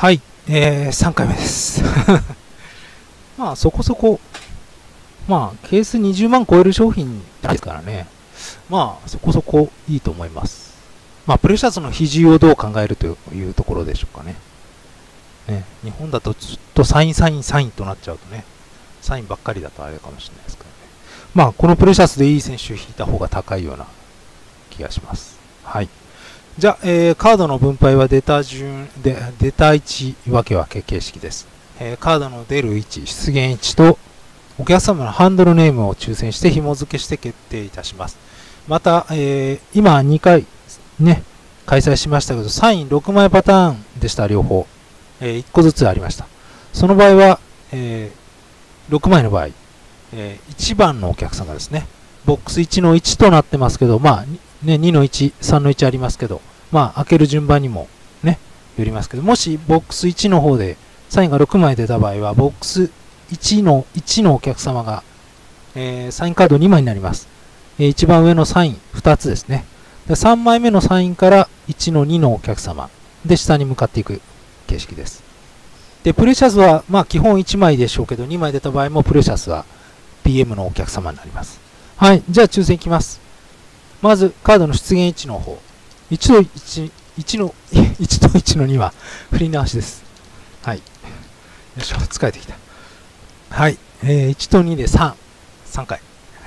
はい、3回目です。まあ、そこそこ、まあ、ケース20万超える商品ですからね。まあ、そこそこいいと思います。まあ、プレシャスの比重をどう考えるというところでしょうかね。日本だとずっとサインとなっちゃうとね、サインばっかりだとあれかもしれないですからね。まあ、このプレシャスでいい選手を引いた方が高いような気がします。はい。じゃあ、カードの分配は出た位置分け形式です。カードの出る位置、出現位置とお客様のハンドルネームを抽選して紐付けして決定いたします。また、今2回ね、開催しましたけど、サイン6枚パターンでした、両方。1個ずつありました。その場合は、6枚の場合、1番のお客様ですね。ボックス1の1となってますけど、まあ、ね、2の1、3の1ありますけど、まあ、開ける順番にもね、よりますけど、もしボックス1の方でサインが6枚出た場合は、ボックス1のお客様が、サインカード2枚になります。一番上のサイン2つですね。で3枚目のサインから1の2のお客様で下に向かっていく形式です。で、プレシャスは、まあ、基本1枚でしょうけど、2枚出た場合もプレシャスは PM のお客様になります。はい、じゃあ抽選いきます。まず、カードの出現位置の方。1と1の2は振り直しです。はい。よいしょ、疲れてきた。はい。1と2で3回。はい。よ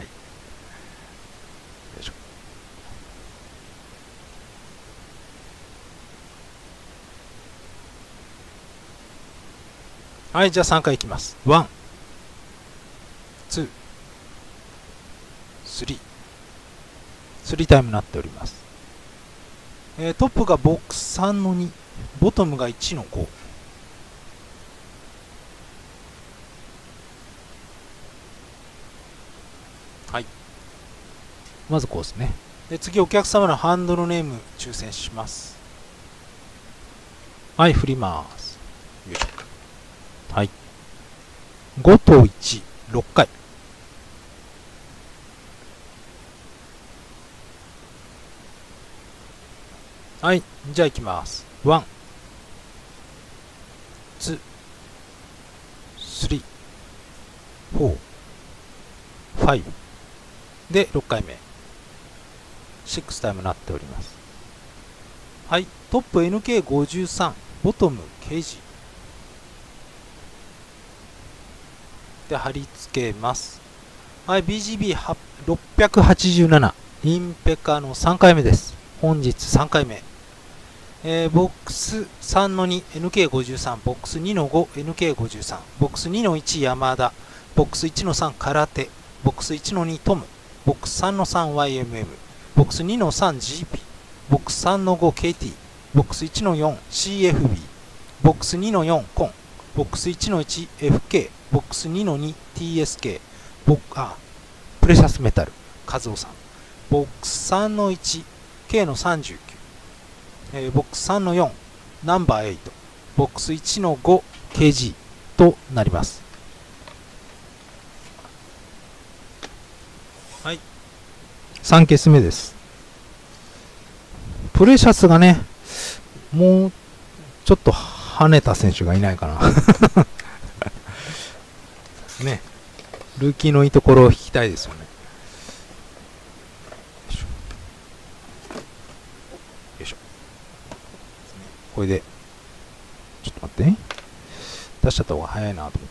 いしょ。はい、じゃあ3回いきます。1、2、3タイムになっております。トップがボックス3の2、ボトムが1の5。はい。まずこうですね。で、次お客様のハンドルネーム抽選します。はい、振ります。よいしょ。はい。5と1、6回。はい、じゃあいきます。1、2、3、4、5で6回目。6タイムになっております。はい、トップ NK53、ボトム KG で貼り付けます。はい、BGB687、インペカの3回目です。本日3回目。ボックス3の2、NK53、ボックス2の5、NK53、ボックス2の1、山田、ボックス1の3、空手、ボックス1の2、トム、ボックス3の3、YMM、ボックス2の3、GP、ボックス3の5、KT、ボックス1の4、CFB、ボックス2の4、コン、ボックス1の1、FK、ボックス2の2、TSK、プレシャスメタル、カズオさん、ボックス3の1、K の39、ボックス3の4、ナンバー8、ボックス1の5、KG となります。はい。3ケース目です。プレシャスがね、もうちょっと跳ねた選手がいないかな。ね。ルーキーのいいところを引きたいですよね。これで、ちょっと待ってね。出しちゃった方が早いなと思って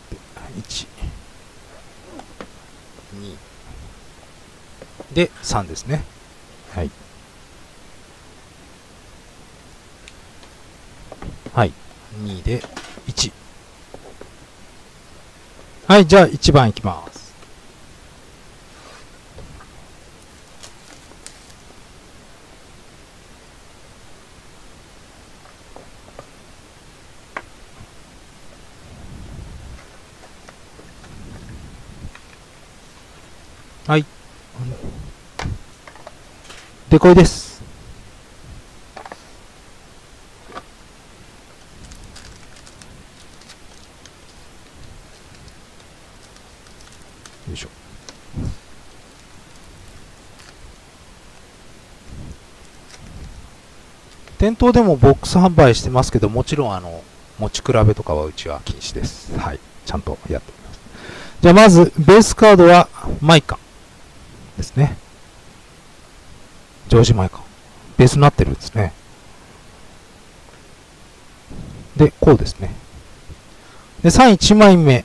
。1、2、で、3ですね。はい。はい。2で、1。はい、じゃあ1番いきます。はい。デコイです。よいしょ。店頭でもボックス販売してますけど、もちろん持ち比べとかはうちは禁止です。はい。ちゃんとやっております。じゃあまず、ベースカードはマイカですね。ジョージマイカ。ベースになってるんですね。で、こうですね。で、3位1枚目。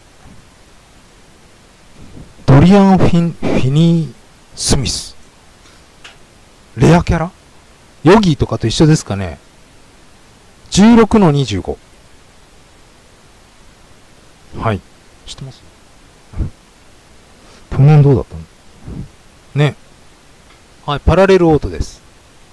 ドリアン・フィニー・スミス。レアキャラヨギーとかと一緒ですかね。16の25。はい。知ってます？去年どうだったのね。はい、パラレルオートです。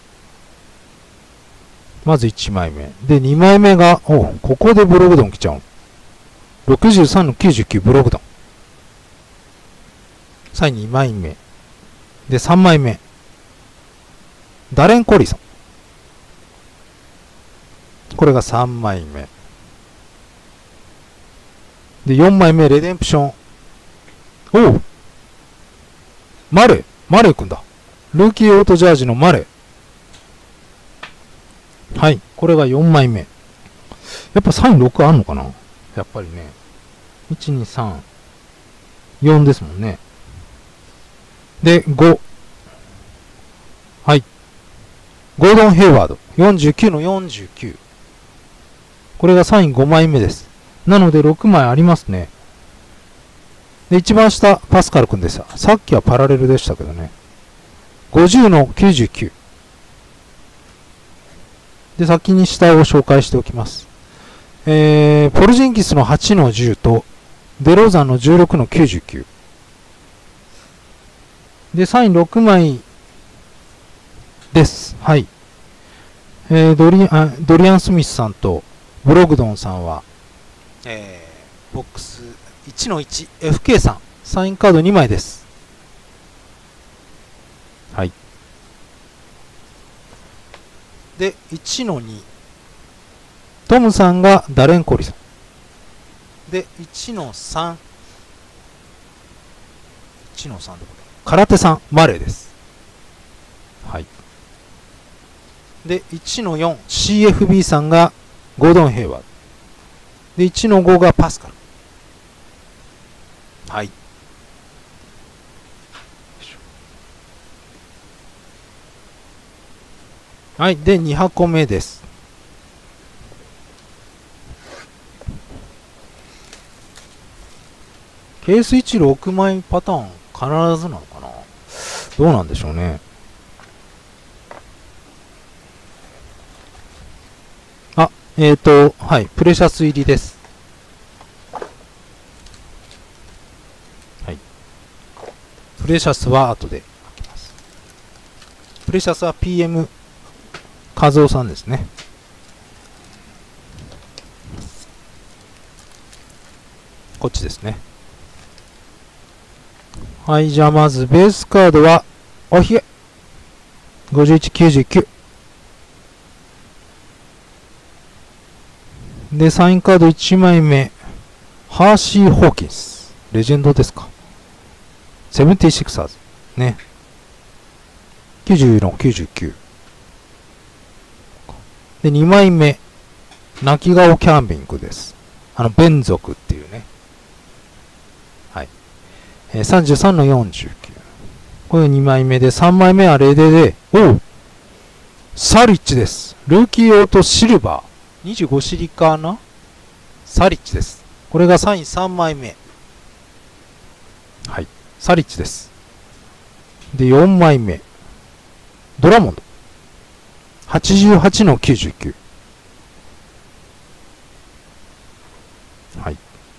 まず1枚目。で、2枚目が、ここでブログドン来ちゃう。63の99ブログドン。3位2枚目。で、3枚目。ダレン・コリソン。これが3枚目。で、4枚目、レデンプション。マレー君だ。ルーキーオートジャージのマレー。はい。これが4枚目。やっぱサイン6あんのかな？やっぱりね。1、2、3、4ですもんね。で、5。はい。ゴードン・ヘイワード。49の49。これがサイン5枚目です。なので6枚ありますね。で、一番下、パスカル君でした。さっきはパラレルでしたけどね。50の99。で、先に下を紹介しておきます。ポルジンギスの8の10と、デローザンの16の99。で、サイン6枚です。はい。ドリアン・スミスさんとブログドンさんは、ボックス1の1、FK さん、サインカード2枚です。はい。で、1の2、トムさんがダレン・コリソン。で、1の3、1の3で空手さん、マレーです。はい。で、1の4、CFB さんがゴードン・ヘイワード。で、1の5がパスカル。はい。はい。で、2箱目です。ケース1、6枚パターン必ずなのかな？どうなんでしょうね。はい。プレシャス入りです。はい。プレシャスは後で開けます。プレシャスは PM 和夫さんですね。こっちですね。はい。じゃあまずベースカードは、おひげ。51、99。で、サインカード1枚目。ハーシー・ホーキンス。レジェンドですか。セブンティシクサーズ。ね。90の99。で、2枚目。泣き顔キャンビングです。ベン族っていうね。はい。33の49。これ2枚目で、3枚目はレデで、サリッチです。ルーキーオートシルバー。25シリかな？サリッチです。これがサイン3枚目。はい。サリッチです。で、4枚目。ドラモンド。88の99。はい。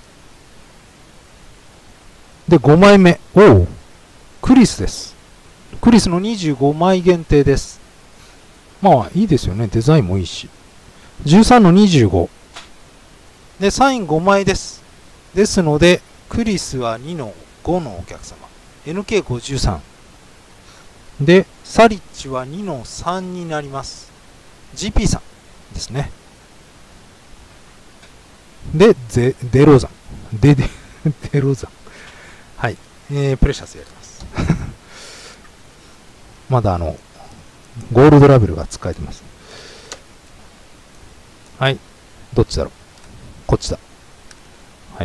で、5枚目。クリスです。クリスの25枚限定です。まあ、いいですよね。デザインもいいし。13の25。で、サイン5枚です。ですので、クリスは2の5のお客様。NK53。で、サリッチは2の3になります。GP さんですね。で、デローザン。デローザン。はい。プレシャスやります。まだゴールドラベルが使えてます。はい。どっちだろう。 こっちだ。はい。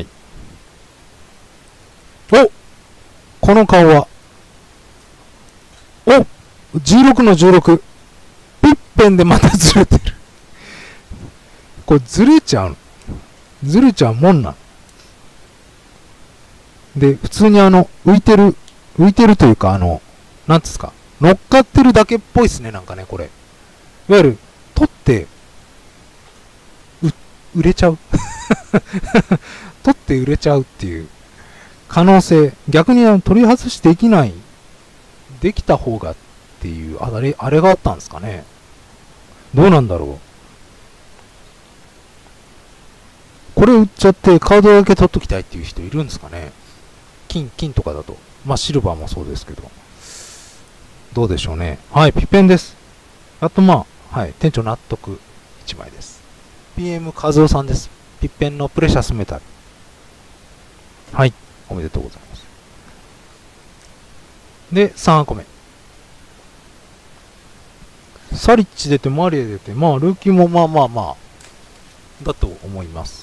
お、この顔は。お、16の16。ピッペンでまたずれてる。これずれちゃうの。ずれちゃうもんなの。で、普通に浮いてるというか、なんですか、乗っかってるだけっぽいっすね、なんかね、これ。いわゆる、取って、売れちゃう取って売れちゃうっていう可能性。逆に取り外しできない、できた方がっていう、あれがあったんですかね。どうなんだろう。これ売っちゃってカードだけ取っときたいっていう人いるんですかね。金とかだと。まあシルバーもそうですけど。どうでしょうね。はい、ピペンです。あとはい、店長納得1枚です。PM 和夫さんです。ピッペンのプレシャスメタル。はい、おめでとうございます。で、3個目。サリッチ出て、マリエ出て、ルーキーもだと思います。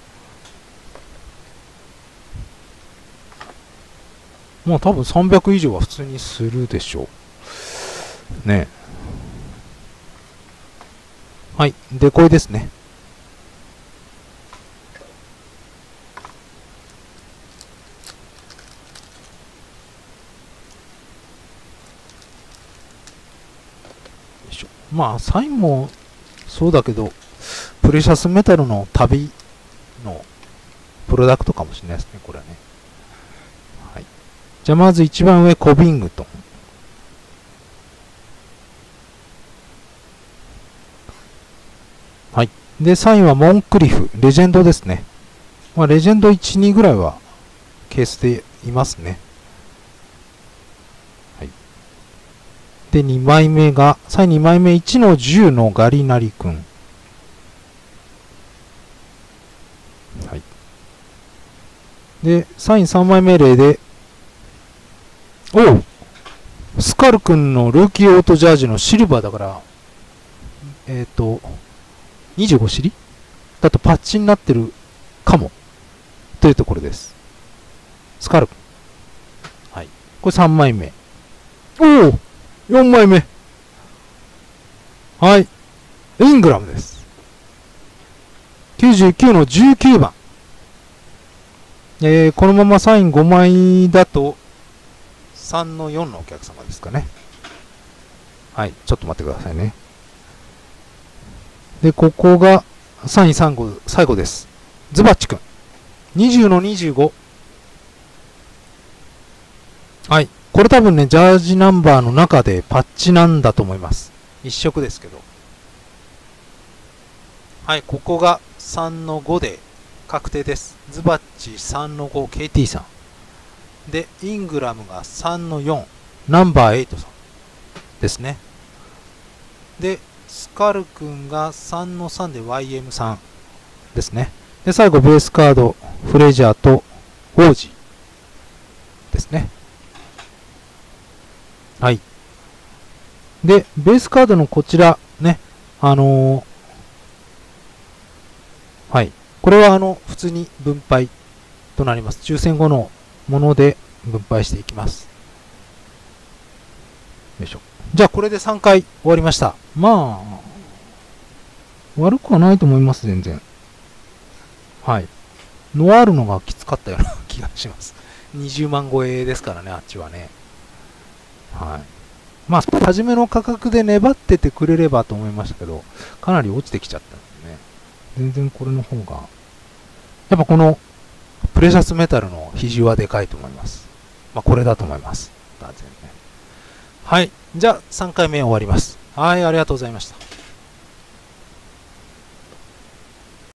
多分300以上は普通にするでしょう。ね。はい、デコイですね。サインもそうだけど、プレシャスメタルの旅のプロダクトかもしれないですね、これはね。はい。じゃあまず一番上、コビングトン。はい。で、3位はモンクリフ、レジェンドですね。レジェンド1、2ぐらいはケースでいますね。で、2枚目が、3位2枚目1の10のガリナリ君。はい。で、3位3枚目例で、スカル君のルーキーオートジャージのシルバーだから、25尻だとパッチになってるかも。というところです。スカル君。はい。これ3枚目。4枚目。はい。イングラムです。99の19番。このままサイン5枚だと、3の4のお客様ですかね。はい。ちょっと待ってくださいね。で、ここが3位3号、最後です。ズバッチ君。20の25。はい。これ多分ね、ジャージナンバーの中でパッチなんだと思います。一色ですけど。はい、ここが3の5で確定です。ズバッチ3の5、KT さん。で、イングラムが3の4、ナンバー8さんですね。で、スカル君が3の3で YM さんですね。で、最後、ベースカード、フレジャーと王子ですね。はい。で、ベースカードのこちら、ね、はい。これは普通に分配となります。抽選後のもので分配していきます。よいしょ。じゃあ、これで3回終わりました。悪くはないと思います、全然。はい。ノワールのがきつかったような気がします。20万超えですからね、あっちはね。はい。初めの価格で粘っててくれればと思いましたけど、かなり落ちてきちゃったんでね。全然これの方が、やっぱこの、プレシャスメタルの比重はでかいと思います。これだと思います。断然ね。はい。じゃあ、3回目終わります。はい、ありがとうございました。